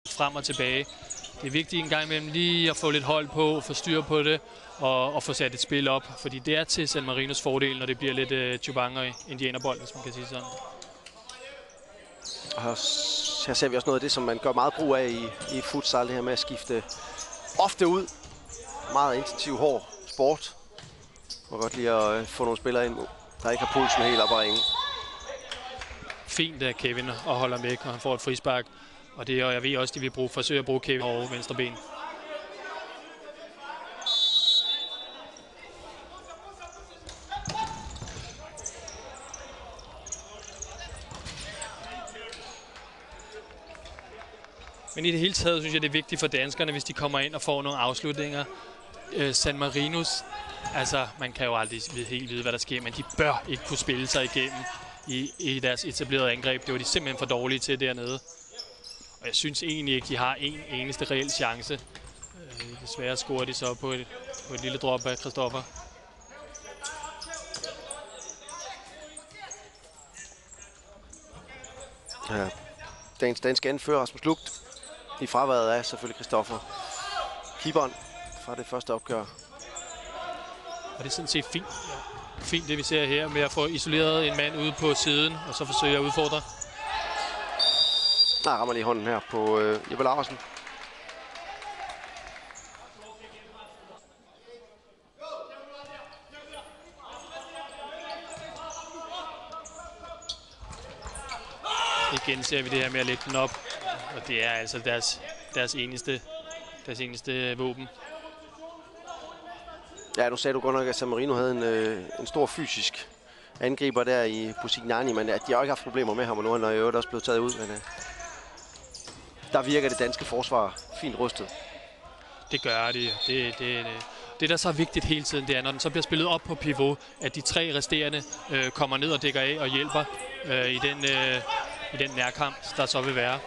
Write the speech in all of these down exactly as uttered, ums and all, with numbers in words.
frem og tilbage. Det er vigtigt en gang imellem lige at få lidt hold på, få styr på det og, og få sat et spil op. Fordi det er til San Marinos fordel, når det bliver lidt uh, Chubang og indianerbold, hvis man kan sige sådan. Og her ser vi også noget af det, som man gør meget brug af i, i futsal, det her med at skifte ofte ud. Meget intensiv, hård sport. Man kan godt lide at uh, få nogle spillere ind, der ikke har pulsen helt op at ringe. Fint af Kevin og holder væk, når han får et frispark. Og det, og jeg ved også, at de vil bruge, forsøge at bruge Kevin over venstre ben. Men i det hele taget synes jeg, det er vigtigt for danskerne, hvis de kommer ind og får nogle afslutninger. Øh, San Marinos, altså man kan jo aldrig helt vide, hvad der sker, men de bør ikke kunne spille sig igennem i, i deres etablerede angreb. Det var de simpelthen for dårlige til dernede. Og jeg synes egentlig ikke, de har en eneste reel chance. Øh, desværre scorer de så på et, på et lille drop af Christoffer. Ja. Dagens danske anfører, Rasmus Lugt. I fraværet af selvfølgelig Christoffer. Keeperen fra det første opgør. Og det er sådan set fint. Ja. Fint det vi ser her med at få isoleret en mand ude på siden, og så forsøge at udfordre. Der rammer lige hånden her på øh, Jeppe Larsen. Igen ser vi det her med at lægge den op, og det er altså deres, deres, eneste, deres eneste våben. Ja, nu sagde du godt nok, at San Marino havde en, øh, en stor fysisk angriber der i Pusignani, men at de har ikke haft problemer med ham, og nu er han jo også blevet taget ud. Men, øh, der virker det danske forsvar fint rustet. Det gør de. Det, det, det. det, der så er vigtigt hele tiden, det er, når den så bliver spillet op på pivot, at de tre resterende øh, kommer ned og dækker af og hjælper øh, i, den, øh, i den nærkamp, der så vil være.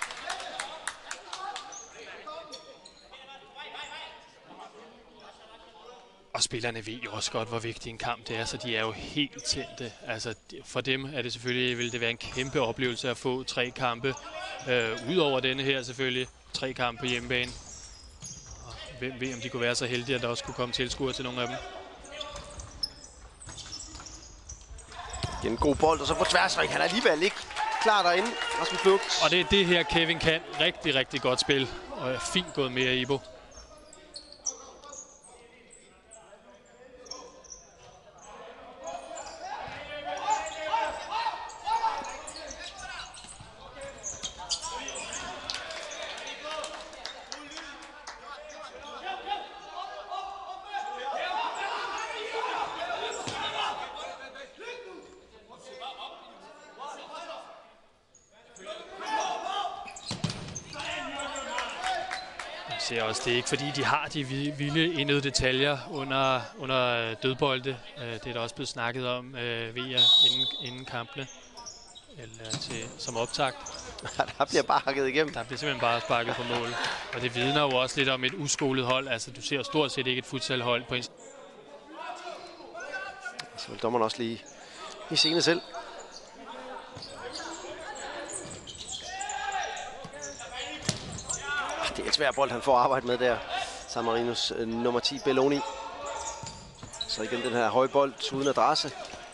Og spillerne ved jo også godt, hvor vigtig en kamp det er, så de er jo helt tændte. Altså, for dem er det selvfølgelig, vil det være en kæmpe oplevelse at få tre kampe. Øh, Udover denne her selvfølgelig, tre kampe på hjemmebane. Og hvem ved, om de kunne være så heldige, at der også kunne komme tilskuere til nogle af dem. En god bold, og så på tværsvæk. Han er alligevel ikke klar derinde. Rasmus Lugt. Og det er det her, Kevin kan. Rigtig, rigtig godt spil. Og fint gået med af Ibo. Ser også, det er ikke fordi, de har de vilde indøde detaljer under, under dødbolde. Det er der også blevet snakket om øh, ved jer inden, inden kampene, eller til, som optakt. Der bliver bare hakket igennem. Der bliver simpelthen bare sparket på mål. Og det vidner jo også lidt om et uskolet hold. Altså, du ser stort set ikke et futsalhold på en... Så vil dommeren også lige i scene selv. Det er en svær bold, han får arbejde med der. San Marinos øh, nummer ti, Belloni. Så igen den her høje bold uden adresse.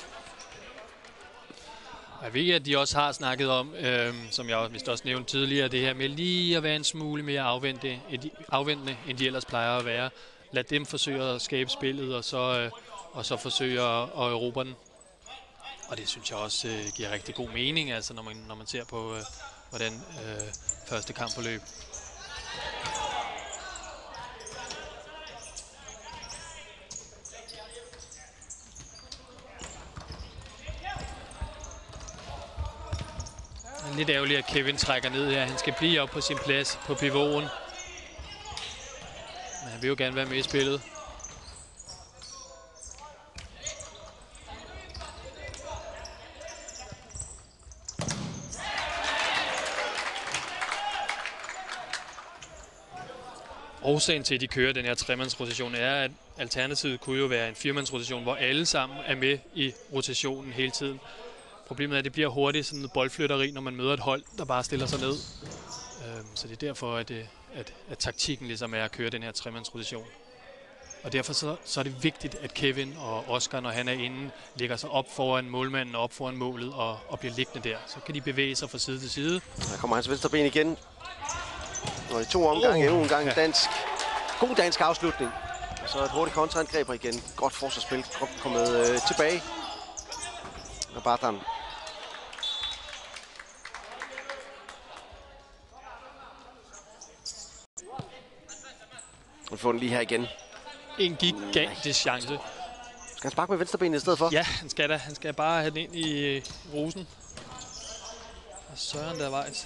Jeg ved, at de også har snakket om, øh, som jeg vist også nævnte tidligere, det her med lige at være en smule mere afventende, afventende end de ellers plejer at være. Lad dem forsøge at skabe spillet, og så, øh, og så forsøge at, at erobre den. Og det synes jeg også øh, giver rigtig god mening, altså, når, man, når man ser på, øh, hvordan øh, første kamp forløb. Lidt ærgerligt, at Kevin trækker ned her. Han skal blive op på sin plads på pivoten. Men han vil jo gerne være med i spillet. Årsagen til, at de kører den her tremandsrotation, er, at alternativet kunne jo være en firemandsrotation, hvor alle sammen er med i rotationen hele tiden. Problemet er, at det bliver hurtigt sådan noget boldflytteri, når man møder et hold, der bare stiller sig ned. så det er derfor, at, det, at, at taktikken ligesom er at køre den her tremandsrotation. Og derfor så, så er det vigtigt, at Kevin og Oscar, når han er inde, lægger sig op foran målmanden og op foran målet og, og bliver liggende der. Så kan de bevæge sig fra side til side. Der kommer hans venstre ben igen. Og i to omgange, endnu en gang ja. dansk. God dansk afslutning. Og så et hurtigt kontraangreb igen. Godt forsvarsspil. Kommet øh, tilbage. Og Bartan. Og får den lige her igen. En gigantisk chance. Skal han sparke med venstrebenet i stedet for? Ja, han skal da. Han skal bare have den ind i øh, rosen. Og Søren der vejs.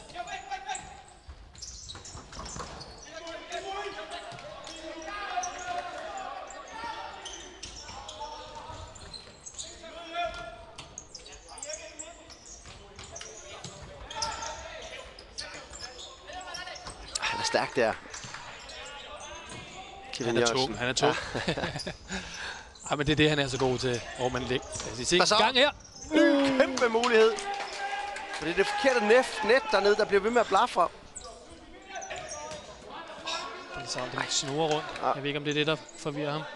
Han er stærk der. Han er tung, han er tung. Ja. Ej, men det er det, han er så god til. Hvor man ligger. Se, så? Gang her. Uh, kæmpe mulighed. For det er det forkerte net, net dernede, der bliver ved med at blafre. Det er så, den snurrer rundt. Ja. Jeg ved ikke, om det er det, der forvirrer ham.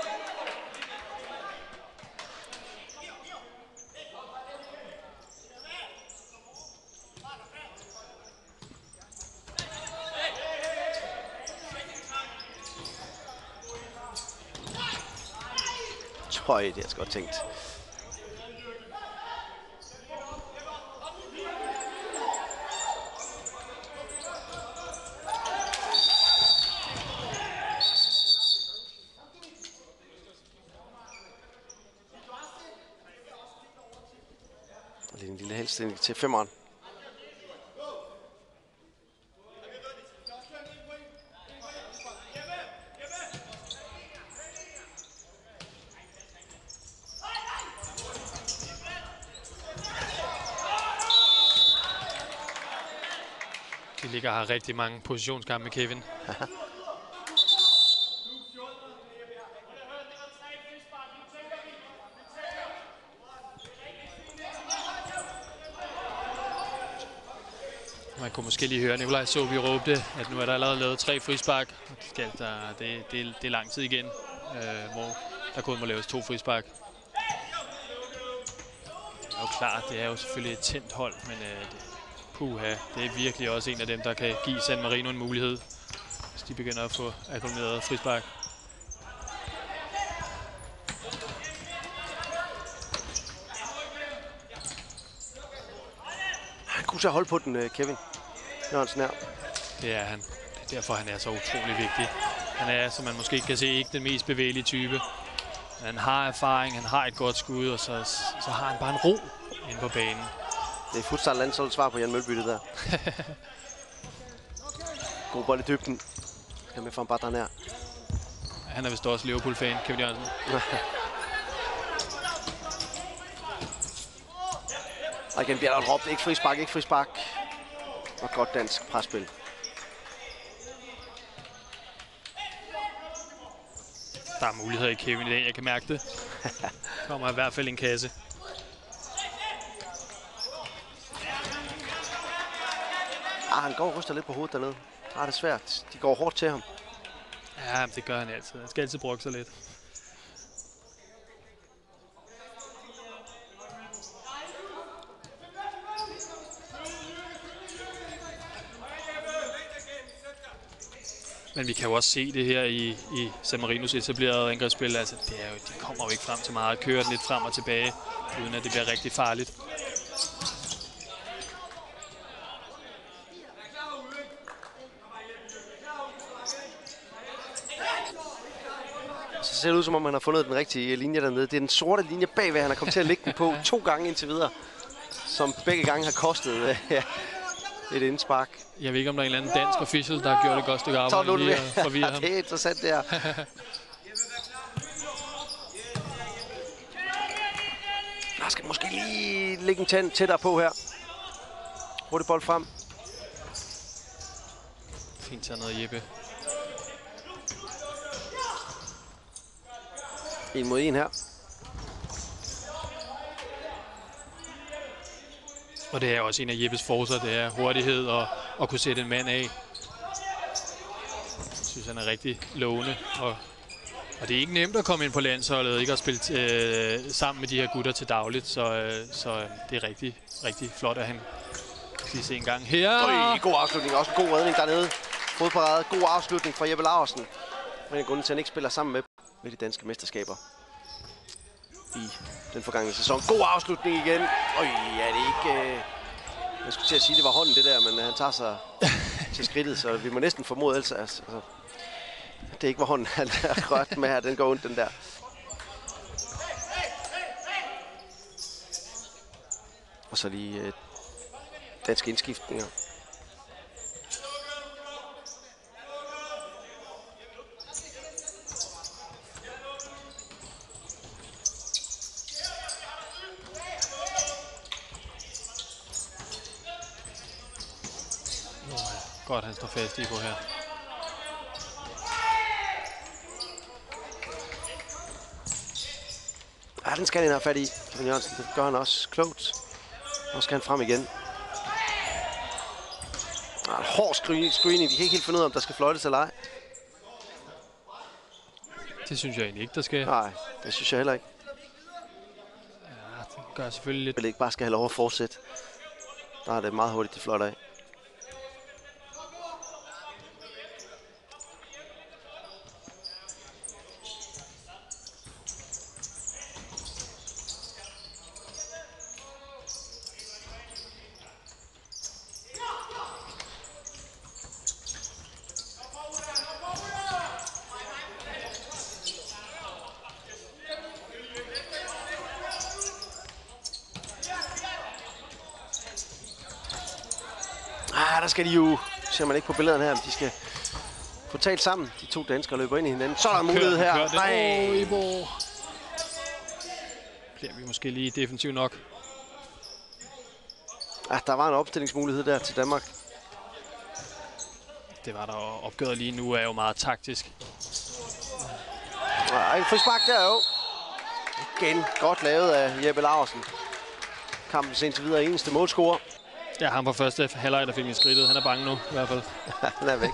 Høj, det har jeg godt tænkt. Og det er en lille helstilling til femmeren. De ligger og har rigtig mange positionskampe med Kevin. Man kunne måske lige høre Nikolaj Sobi råbte, at nu er der allerede lavet tre frispark. Det, der, det, det, det er lang tid igen, øh, hvor der kun må laves to frispark. Det er jo klart, det er jo selvfølgelig et tændt hold, men øh, det, puha, det er virkelig også en af dem, der kan give San Marino en mulighed, hvis de begynder at få akkumuleret frispark. Han kunne så holde på den, Kevin Jørgensen her. Det er han. Det er derfor, han er så utrolig vigtig. Han er, som man måske kan se, ikke den mest bevægelige type. Men han har erfaring, han har et godt skud, og så, så har han bare en ro inde på banen. Det er futsal landsholdets svar på Jan Mølby, det der. God bold i dybden. Skal med fra Bartan her. Han er vist også Liverpool-fan, Kevin Jørgensen. Og igen bliver der råbt, ikke frispark, ikke frispark. Og godt dansk presspil. Der er muligheder i Kevin i dag, jeg kan mærke det. Kommer i hvert fald en kasse. Ah, han går og ryster lidt på hovedet dernede. Ah, det er svært. De går hårdt til ham. Ja, det gør han altid. Han skal altid brokke sig lidt. Men vi kan jo også se det her i, i San Marinos etablerede angrebsspil. Altså, det er jo, de kommer jo ikke frem til meget. Kører den lidt frem og tilbage, uden at det bliver rigtig farligt. Så ser det ud, som om han har fundet den rigtige linje dernede. Det er den sorte linje bagved, han har kommet til at lægge den på to gange indtil videre. Som begge gange har kostet ja, et indspark. Jeg ved ikke, om der er en eller anden dansk official, der har gjort et godt stykke arbejde lige at forvirre ham. Det er interessant, det her. Der skal måske lige lægge en tand tættere på her. Hurtig bold frem. Fint taget noget, Jeppe. En mod en her. Og det er også en af Jeppes forser, det er hurtighed og at kunne sætte en mand af. Jeg synes, han er rigtig lovende. Og, og det er ikke nemt at komme ind på landsholdet, ikke at spille øh, sammen med de her gutter til dagligt. Så, øh, så øh, det er rigtig, rigtig flot, at han lige se en gang her. Øj, god afslutning. Også en god redning dernede. Fodparade. God afslutning fra Jeppe Laursen. Men en grund til, at han ikke spiller sammen med, med de danske mesterskaber i den forgangne sæson. God afslutning igen. Øj, er det ikke... Øh... Jeg skulle til at sige, at det var hånden det der, men han tager sig til skridtet, så vi må næsten formode ellers. Altså, det ikke var hånden, han er rørt med her. Den går ondt, den der. Og så lige øh, danske indskiftninger. Godt, han står fast i på her. Ja, den skal han have fat i, Kevin Jørgensen. Det gør han også klogt. Nu skal han frem igen. Ah, en hård screening. De kan ikke helt finde ud af, om der skal fløjtes eller ej. Det synes jeg egentlig ikke, der skal. Nej, det synes jeg heller ikke. Ja, det gør selvfølgelig lidt. Jeg vil ikke bare skal have lov at fortsætte. Der er det meget hurtigt, de fløjter af. Ah, der skal de jo, ser man ikke på billederne her, men de skal få talt sammen. De to danskere løber ind i hinanden. Så er der en mulighed her. Nej. Bliver vi måske lige defensivt nok. Ah, der var en opstillingsmulighed der til Danmark. Det var der. Opgøret lige nu er jo meget taktisk. Ah, en frispark der jo. Igen godt lavet af Jeppe Laursen. Kampens indtil videre eneste målscorer. Ja, han var første halvleg, der fik mig skridtet. Han er bange nu, i hvert fald. Han er væk.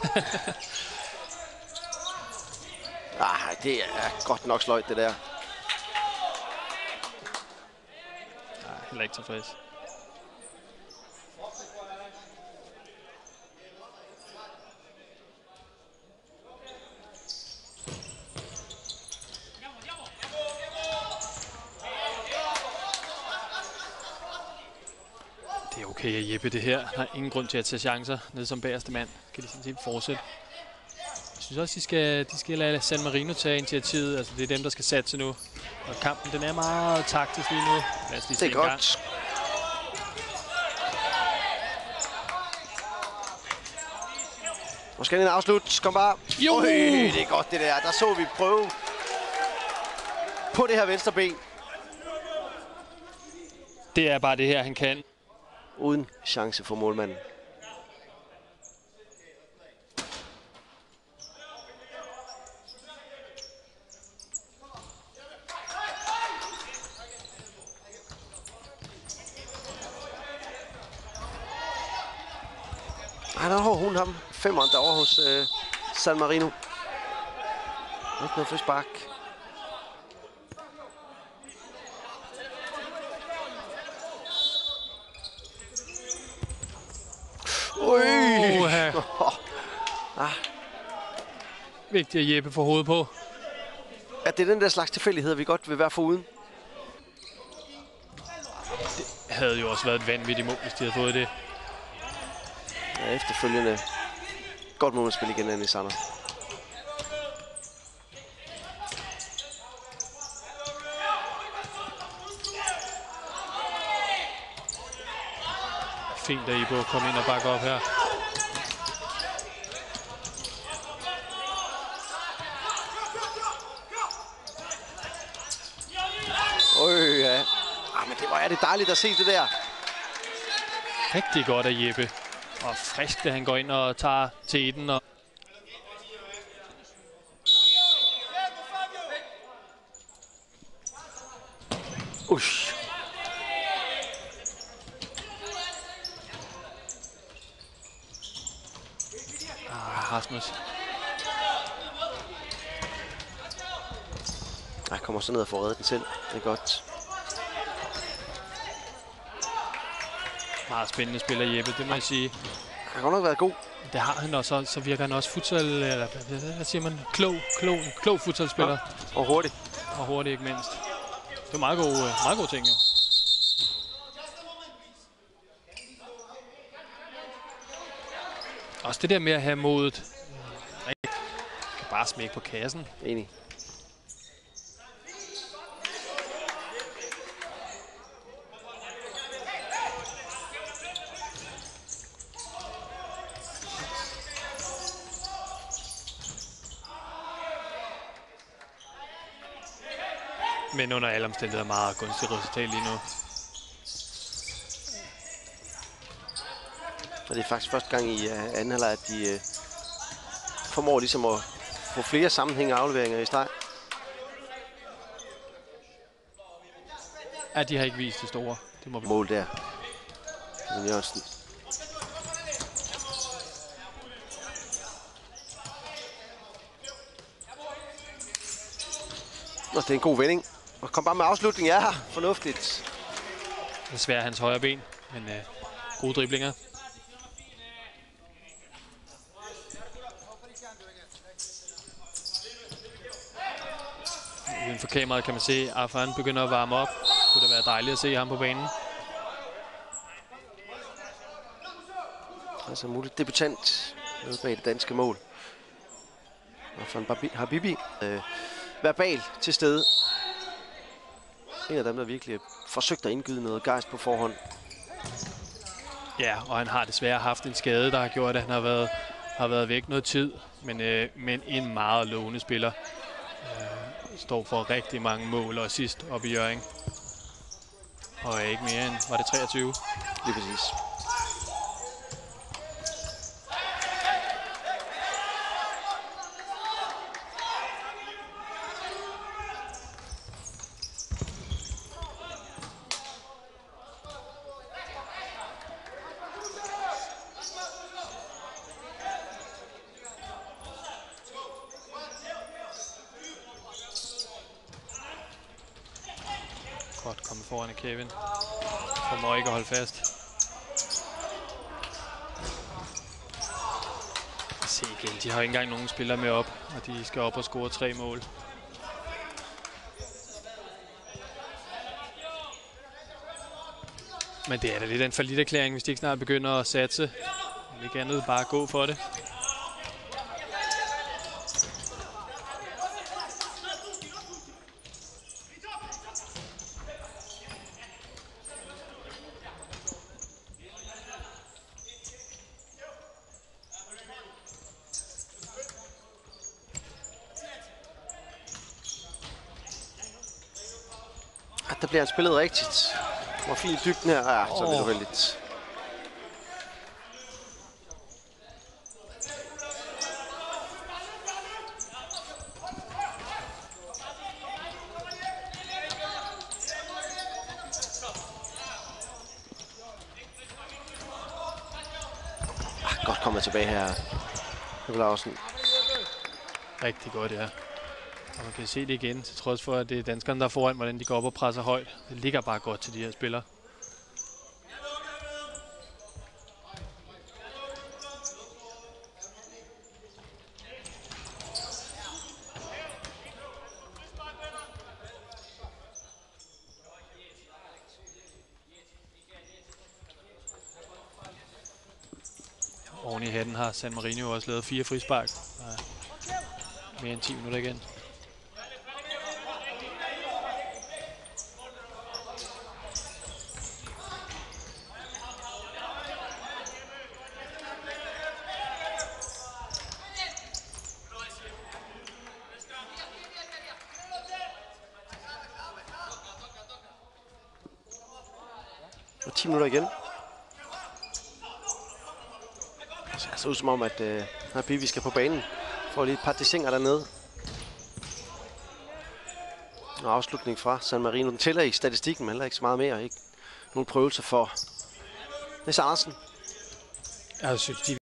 Ah, det er godt nok sløjt, det der. Nej, heller ikke tilfreds. Det er okay at Jeppe det her. Der er ingen grund til at tage chancer nede som bagerste mand. Kan de sådan set fortsætte. Jeg synes også, de skal, de skal lade San Marino tage initiativet. Altså, det er dem, der skal satse nu. Og kampen, den er meget taktisk lige nu. Lad os lige se det er godt. Nu skal den afslut. Kom bare. Jo! Øj, det er godt det der. Der så vi prøve på det her venstre ben. Det er bare det her, han kan. Uden chance for målmanden. Ej, der har hun ham. Femmeren derovre hos øh, San Marino. Ikke noget frispark. Ui. Oh, ah. Vigtigt at Jeppe får hovedet på. At det er den der slags tilfældigheder, vi godt vil være foruden. Det havde jo også været et vanvittigt mål, hvis de havde fået det. Ja, efterfølgende godt målspil igen, Annie Sander. Fint, at I på at komme ind og bakke op her. Øj, ja. Ah, men det var ja, det dejligt at se det der. Rigtig godt af Jeppe. Og frisk, da han går ind og tager teten. Og Ush. Rasmus. Jeg kommer så ned og får reddet den selv. Det er godt. Meget spændende spiller Jeppe, det må jeg sige. Han har godt nok været god. Det har han også, så virker han også futsal, eller hvad siger man, klog, klog, klog futsalspiller. Ja, og hurtig. Og hurtig ikke mindst. Det er meget gode, meget gode ting jo. Også det der med at have modet. Kan bare smække på kassen. Enig. Men under alle omstændigheder meget gunstigt resultat lige nu. Og det er faktisk første gang i uh, anden halvleg, at de uh, formår ligesom at få flere sammenhængende afleveringer i streg. Ja, de har ikke vist det store. Det må vi... Mål der. Jørgensen. Nå, det er en god vending. Og kom bare med afslutning. Ja, fornuftigt. Desværre hans højre ben, men uh, gode driblinger. Uden for kameraet kan man se, at Afan begynder at varme op. Kunne det være dejligt at se ham på banen. Altså muligt debutant bag det danske mål. Afan Habibi. Øh, verbal til stede. En af dem, der virkelig forsøgt at indgyde noget gejst på forhånd. Ja, og han har desværre haft en skade, der har gjort, at han har været, har været væk noget tid. Men, øh, men en meget lovende spiller. Øh, står for rigtig mange mål og assist op i Hjørring. Og ikke mere end, var det treogtyve? Lige præcis. Godt kommet foran af Kevin. Formår ikke at holde fast. Se igen, de har ikke engang nogen spillere med op, og de skal op og score tre mål. Men det er da lidt en falliterklæring, hvis de ikke snart begynder at satse. Om ikke andet, bare gå for det. Der bliver han spillet rigtigt. Hvor fint dybden her. Ja, så er det uheldigt. Ah, godt kommet tilbage her. Lausen. Rigtig godt, ja. Og man kan se det igen, til trods for, at det er danskerne, der er foran, hvordan de går op og presser højt. Det ligger bare godt til de her spillere. Oven i hatten har San Marino også lavet fire frispark. Mere end ti minutter igen. Og ti minutter igen. Det ser så ud som om, at øh, Habibi skal på banen. Får lige et par desinger dernede. Og afslutning fra San Marino. Den tæller i statistikken, men heller ikke så meget mere. Ikke nogen prøvelse for Niels Andersen. Jeg synes, de